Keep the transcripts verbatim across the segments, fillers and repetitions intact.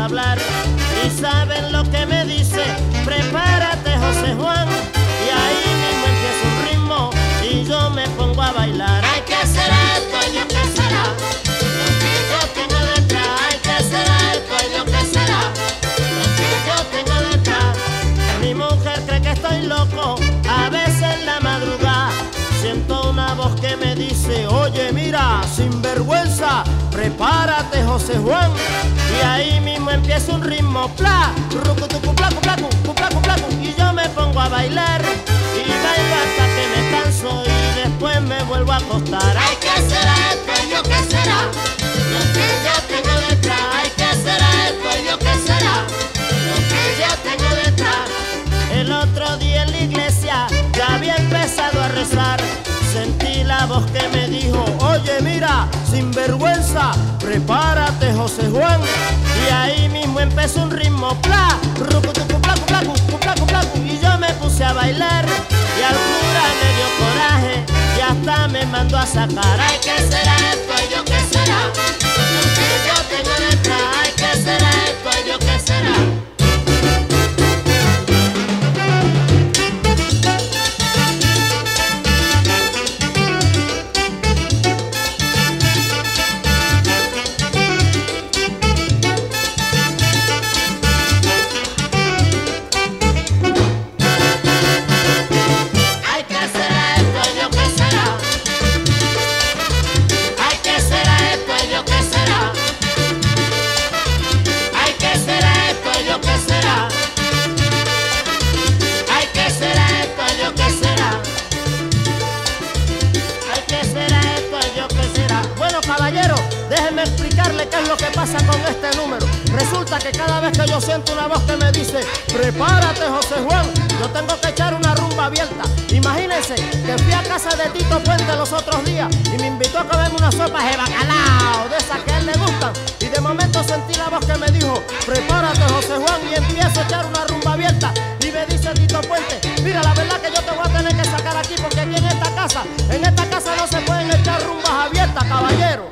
hablar. Y saben lo que me dice, prepárate José Juan. Y ahí mismo empieza un ritmo y yo me pongo a bailar. Ay, ¿qué será esto? Yo, ¿qué será? Lo que yo tengo detrás. Ay, ¿qué será esto? Yo, ¿qué será? Lo que yo tengo detrás. Mi mujer cree que estoy loco, a veces en la madrugada siento una voz que me dice: oye, mira, sinvergüenza, prepárate José Juan. Y ahí mismo empieza un ritmo, pla, rucutucu, placu, placu, placu, placu, y yo me pongo a bailar y bailo hasta que me canso y después me vuelvo a acostar. Ay, ¿qué será esto? Yo, ¿qué será? Lo que yo tengo detrás. Ay, ¿qué será esto? Yo, ¿qué será? Lo que yo tengo detrás. El otro día en la iglesia ya había empezado a rezar. Sentí la voz que me dijo: oye, mira, sinvergüenza, prepárate José Juan. Y ahí mismo empezó un ritmo, pla, rucutucu, placu, placu, placu, placu, y yo me puse a bailar y al cura me dio coraje y hasta me mandó a sacar. Ay, ¿qué será esto? Yo, ¿qué será? Lo que yo tengo detrás. Ay, ¿qué será esto? Yo, ¿qué será? Caballero, déjeme explicarle qué es lo que pasa con este número. Resulta que cada vez que yo siento una voz que me dice: prepárate José Juan, yo tengo que echar una rumba abierta. Imagínense que fui a casa de Tito Puente los otros días y me invitó a comerme unas sopas de bacalao, de esas que a él le gustan. Y de momento sentí la voz que me dijo: prepárate José Juan, y empiezo a echar una rumba abierta. Y me dice Tito Puente: mira, la verdad que yo te voy a tener que sacar aquí, porque aquí en esta casa, en esta casa no se pueden echar rumbas abiertas, caballero.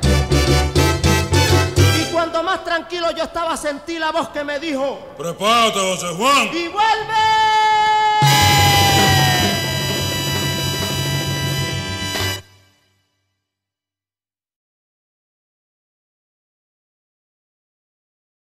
Y cuando más tranquilo yo estaba, sentí la voz que me dijo: prepárate José Juan. ¡Y vuelve!